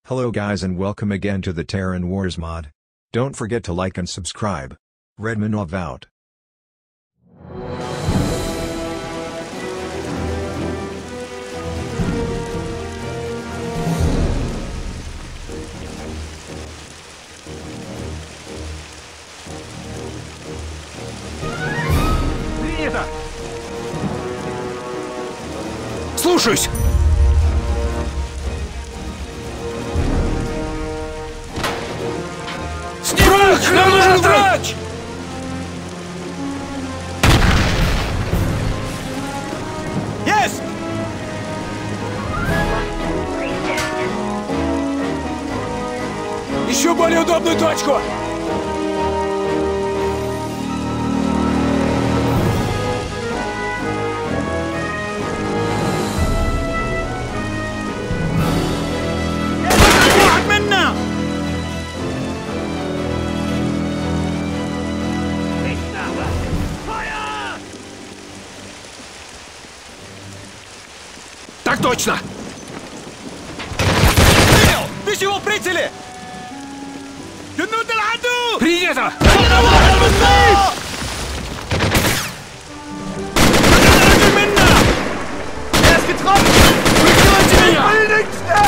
Hello guys and welcome again to the Terran Wars mod. Don't forget to like and subscribe. Redmanov out. Слушаюсь! Врач! Нам нужен врач! Есть! Еще более удобную точку! Так точно! Ты чего в прицеле? Принято! Прикройте меня!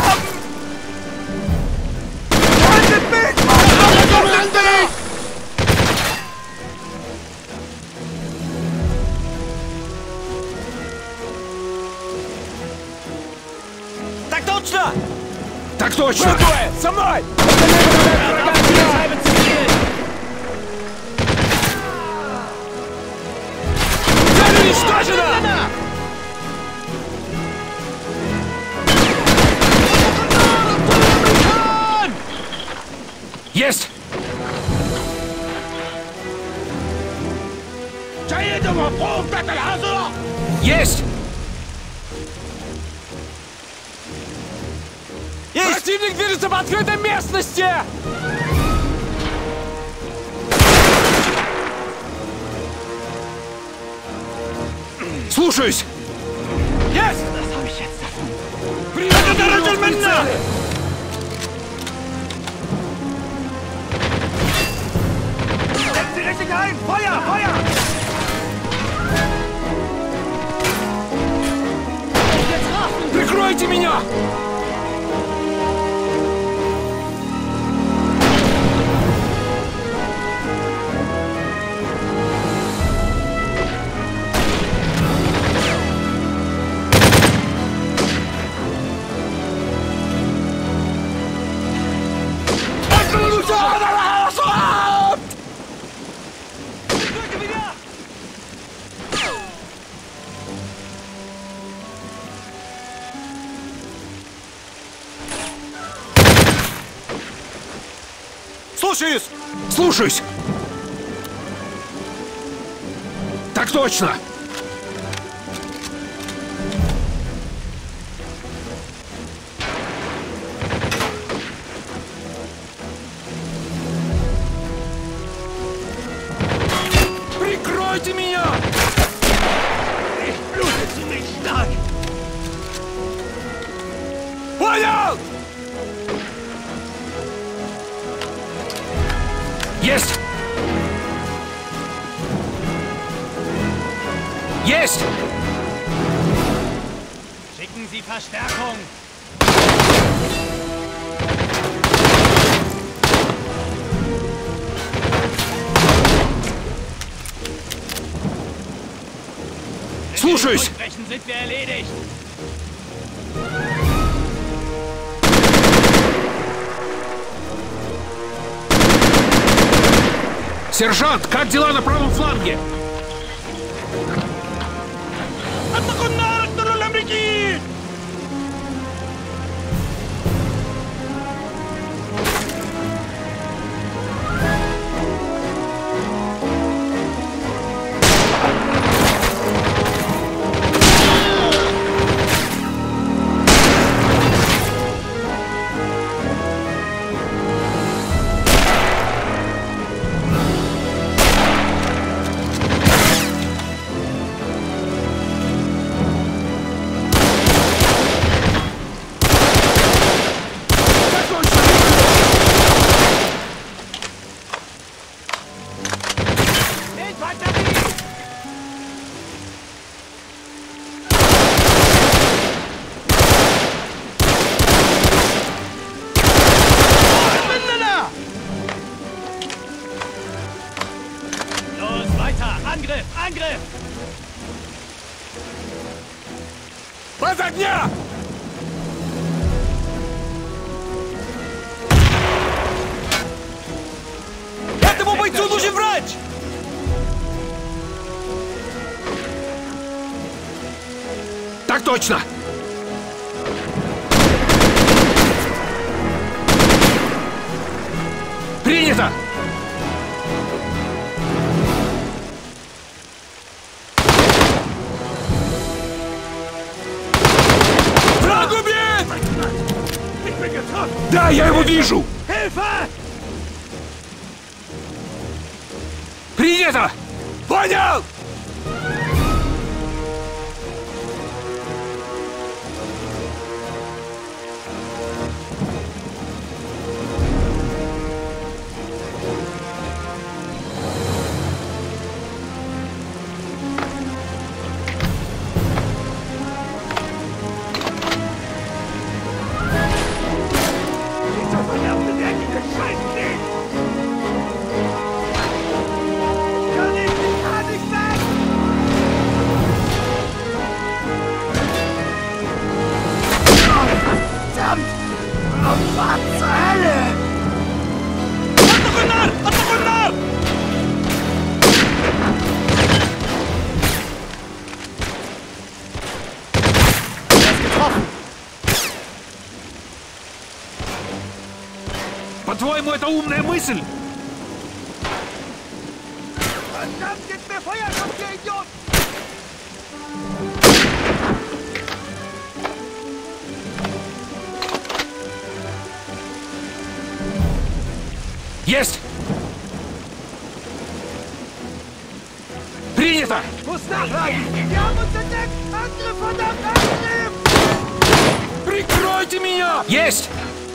Так точно! Так точно! Со мной! Цель уничтожена! Есть! Есть! Противник движется по открытой местности! Слушаюсь! Есть! Принято! Фeuer! Фeuer! Прикройте меня! Слушаюсь! Слушаюсь! Так точно! Прикройте меня! Понял! Есть! Есть! Schicken Sie Verstärkung! Слушаюсь! Sind wir erledigt! Сержант, как дела на правом фланге? Angriff! Под огня! Этому бойцу нужен врач! Так точно! Принято! Враг убит! Да, я его вижу! Hilfe! Принято! Понял! По-твоему, это умная мысль? Есть! Принято! Прикройте меня! Есть!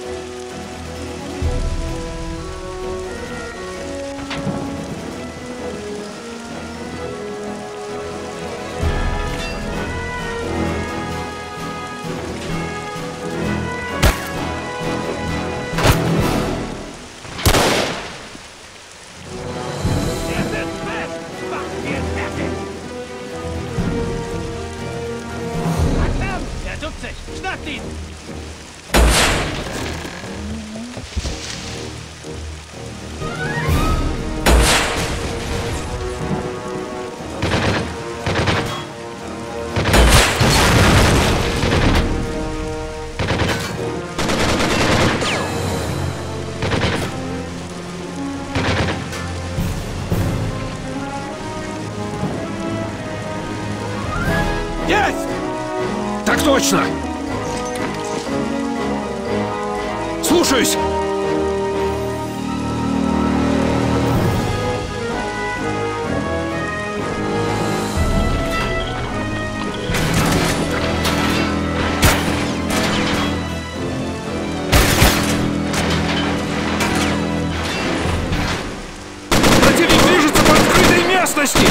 Er duckt sich! Schnappt ihn! Есть! Так точно! Слушаюсь! Противник движется по открытой местности!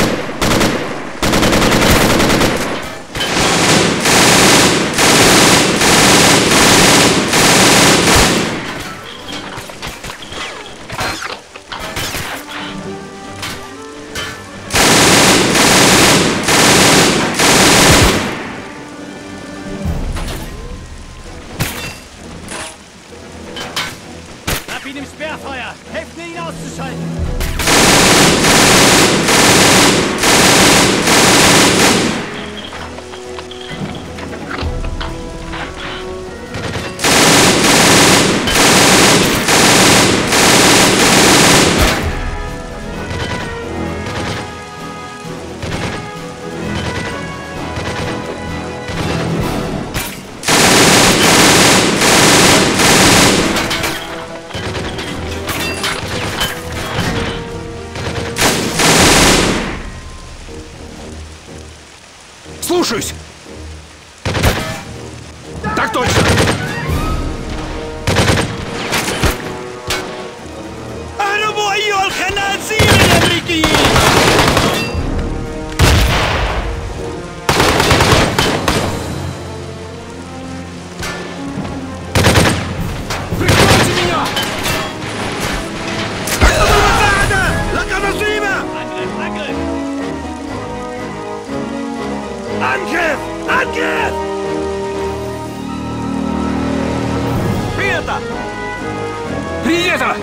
Hab ihn im Sperrfeuer! Helft mir, ihn auszuschalten! Слушаюсь! Так точно! اهربوا أيها الخنازير الأمريكيين! Прикройте меня! Angriff, Angriff! Точно! Принято!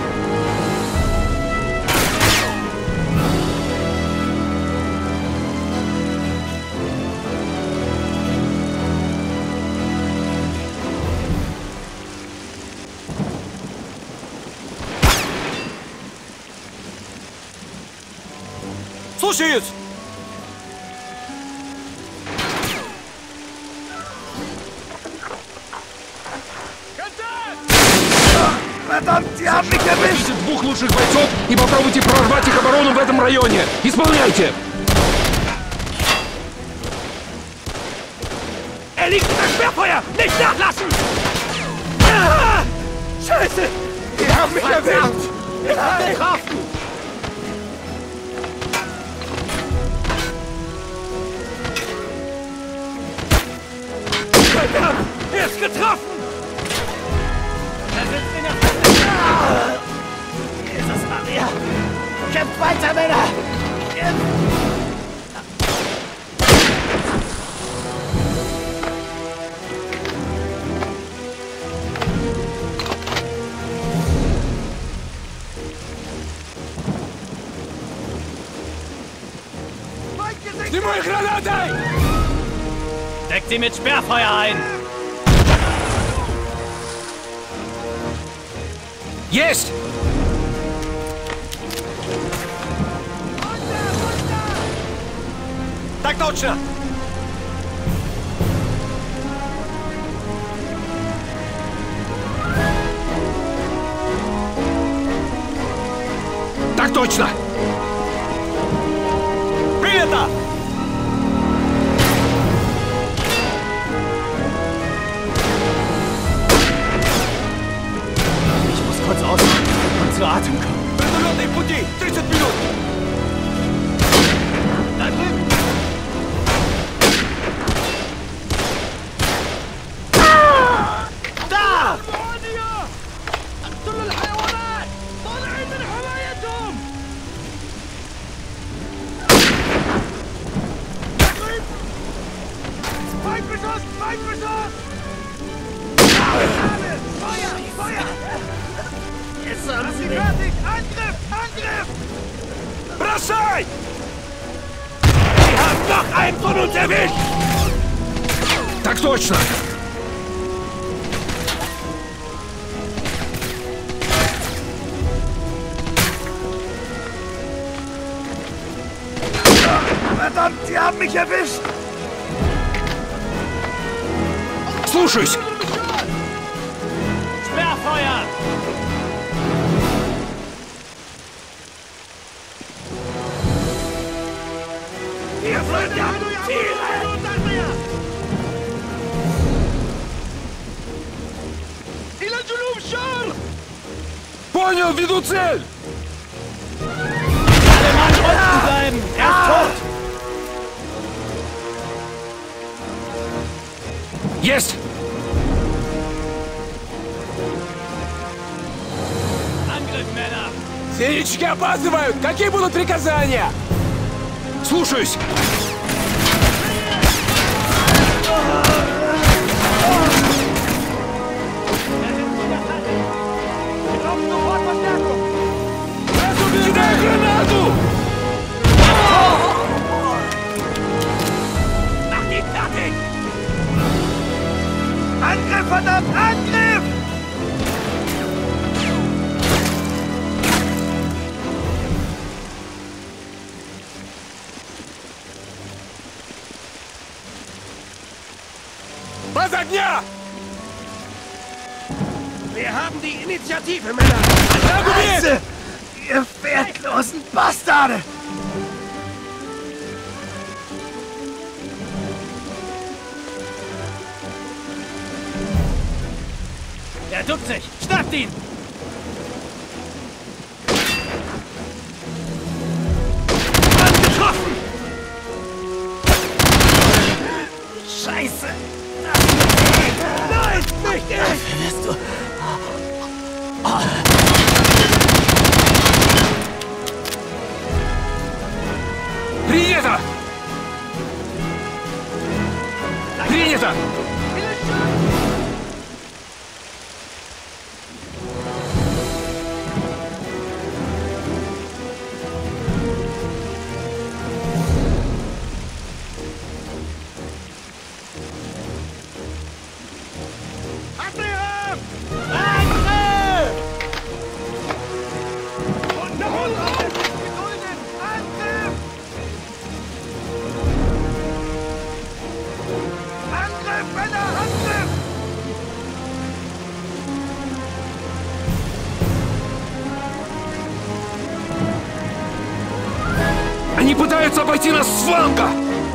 Слушаюсь! Verdammt, die haben mich erwischt! Возьмите двух лучших бойцов и попробуйте прорвать их оборону в этом районе. Исполняйте! Er liegt unter Sperrfeuer! Nicht nachlassen! Ah! Scheiße! Die haben mich erwischt! Ich hab den getroffen! Verdammt! Er ist getroffen! Er sitzt in der Falle! Ah! Jesus Maria! Kämpft weiter, Männer! Снимай гранатой! Deckt sie mit Sperrfeuer ein! Есть! Так точно! Так точно! Принято! Ich muss kurz ausatmen und zu Atem kommen. Вертолетные пути! 30 минут! Da drüben! Da! Jetzt haben sie mich! Angriff! Angriff! Бросай! Sie haben noch einen von uns erwischt! Так точно! Verdammt, sie haben mich erwischt! Слушаюсь! Sperrfeuer! Ihr verdammten Tiere! Понял, веду цель! Alle Mann unten bleiben! Er ist tot! Есть! Angriff, Männer! Сенечки опаздывают! Какие будут приказания? Слушаюсь! Wir brauchen sofort Verstärkung! Кидай гранату! Mach die fertig! Angriff, verdammt! Angriff! Без огня! Wir haben die Initiative, Männer! Scheiße! Ihr wertlosen Bastarde! Er duckt sich! Schnappt ihn! Mann getroffen! Scheiße! Nein, nicht ich! Wirst du... Принято! Принято! Они пытаются обойти нас с фланга!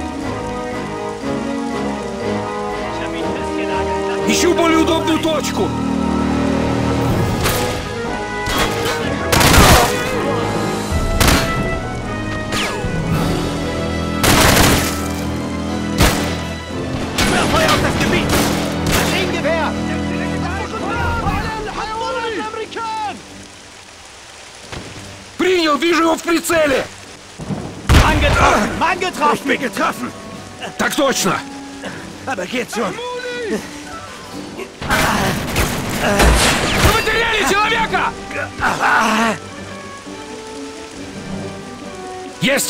Ищу более удобную точку! Feuer auf das Gebiet! Maschinengewehr! Принял, вижу его в прицеле! Mann getroffen! Mann getroffen! Ich bin getroffen! Так точно! Aber geht schon! Вы потеряли человека! Есть!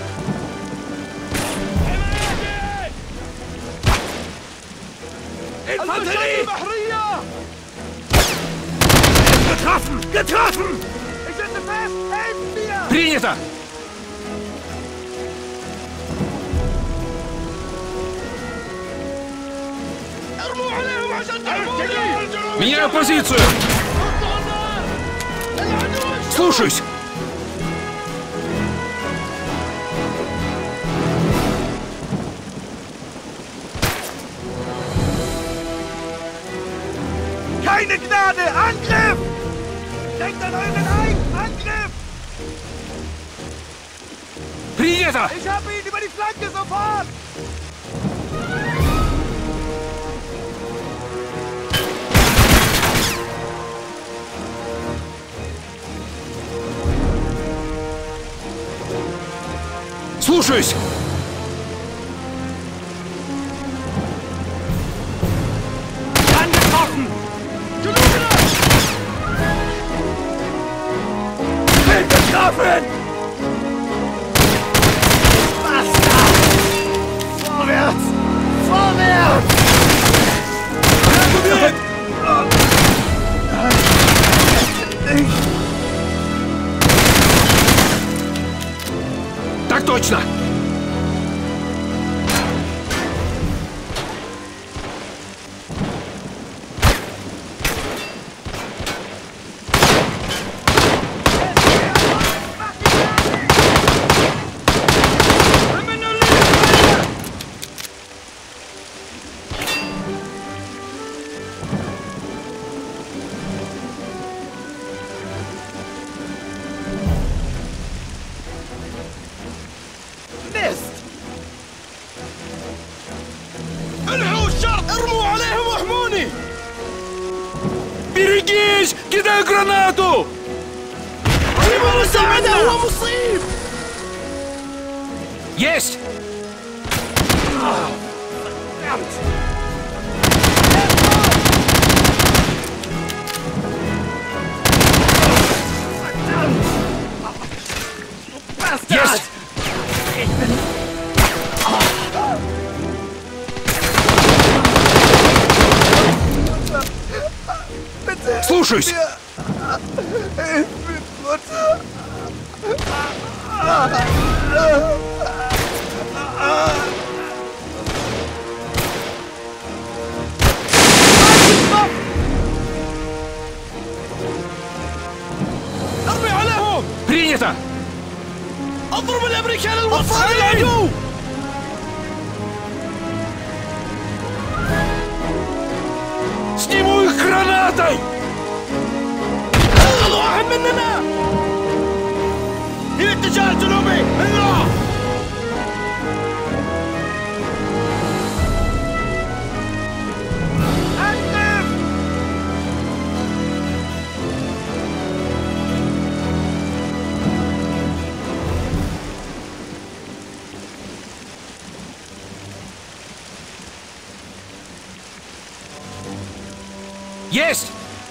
Infanterie! Getroffen! Getroffen! Ich sitze fest! Helfen mir! Принято! Меняю позицию! Слушаюсь! Keine Gnade! Angriff! Denkt an euren Eid! Angriff! Принято! Ich hab ihn! Über die Flanke sofort! Слушаюсь! Angetroffen! Bin getroffen! Bastard! Vorwärts! Vorwärts! Так точно! Mist! الحقوا الشرط! ارموا عليهم واحموني! Берегись! Кидаю гранату! المساعدة هو مصيب! Есть! Есть! Слушаюсь! ارمي عليهم! Принято! اضرب الامريكان الوطني العدو! Сниму их гранатой! انقذوا واحد مننا! الى الاتجاه الجنوبي! هنا! انقذ! Есть!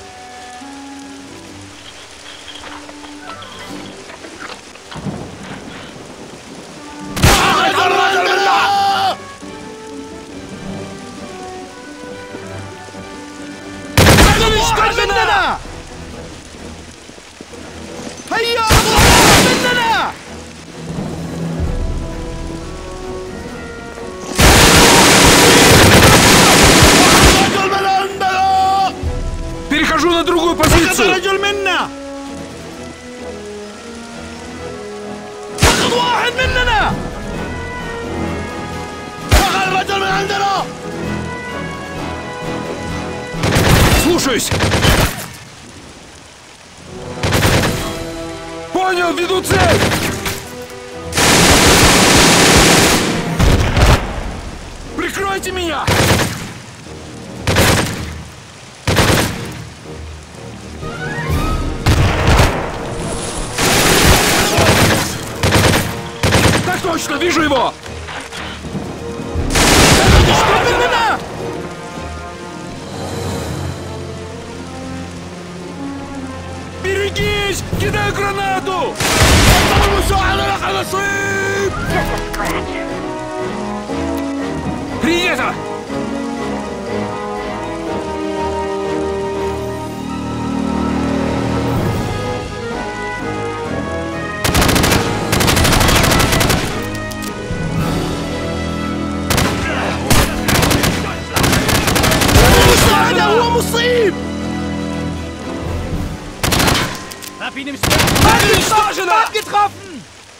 مننا! هيا اضرب مننا! Перехожу на другую позицию! رجل منا! سقط واحد مننا! شغل الرجل من عندنا! Слушаюсь! Понял, веду цель! Прикройте меня! Так точно, вижу его! Берегись! Кидаю гранату! Принято! هو مصيب! Hab ihn im Stern! Abgetroffen!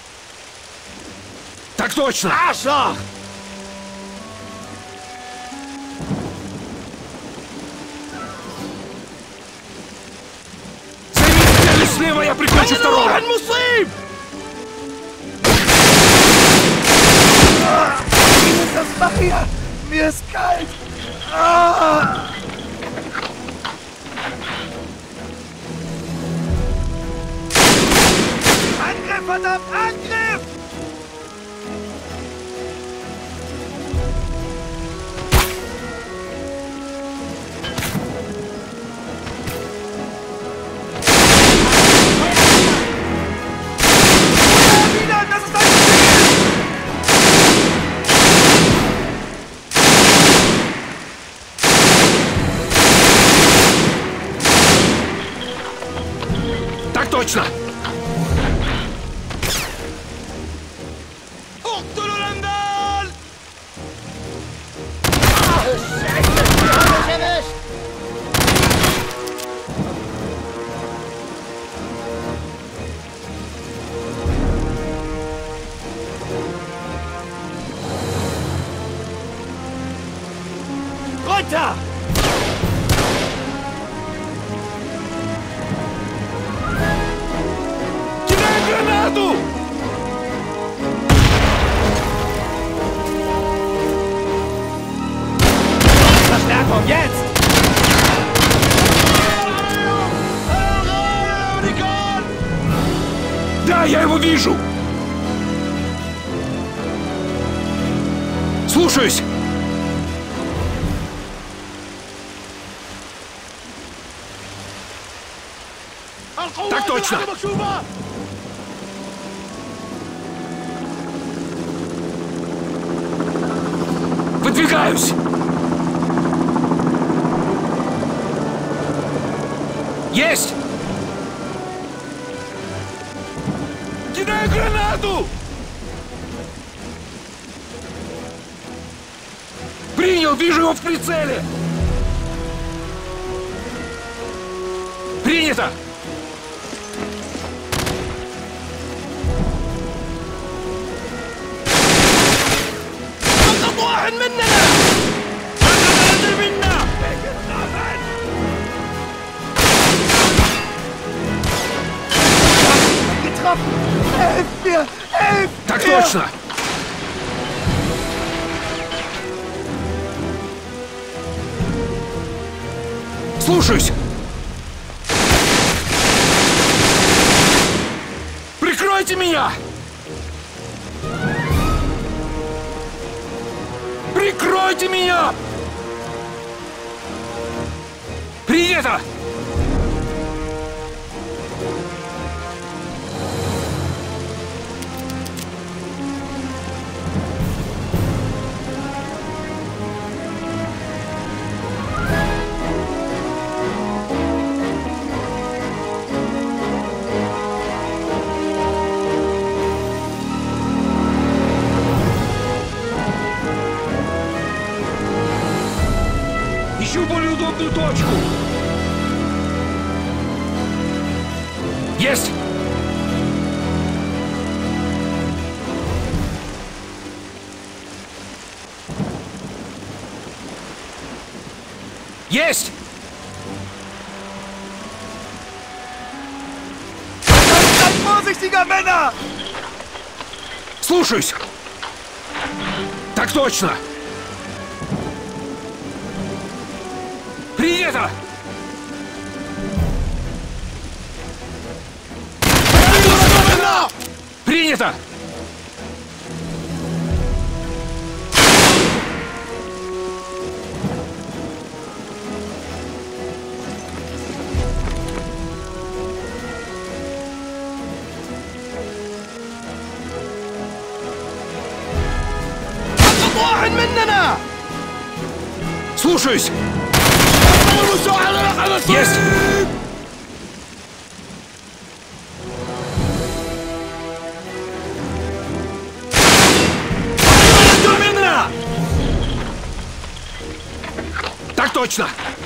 Так точно! Arschloch! Займите цель слева, я прикончу второго! واحد مصيب! Das mach hier! Mir ist kalt! Angriff, verdammt! Angriff! Wieder! Das ist ein Ziel! Так точно! اقتلوا الأندال! Runter! Кидай гранату! Verstärkung, jetzt! Да, я его вижу! Слушаюсь! Так точно! Выдвигаюсь! Есть! Кидаю гранату! Принял, вижу его в прицеле! Принято! سقط واحد مننا! هذا منا! Getroffen! Helft mir! Helft Так mir! точно! Слушаюсь! Прикройте меня! Прикройте меня! Принято! Ищу более удобную точку. Есть! Есть! Seid vorsichtiger, Männer! Слушаюсь! Так точно! Принято! Принято! واحد مننا! Слушаюсь! Есть! Так точно!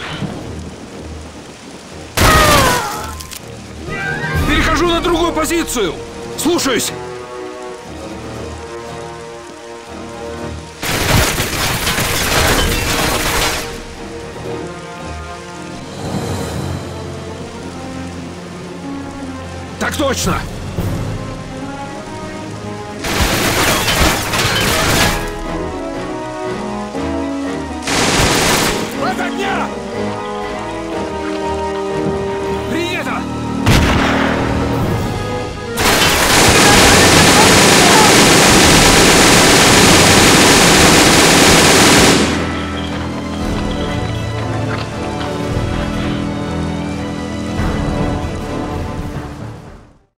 Перехожу на другую позицию! Слушаюсь! Так точно!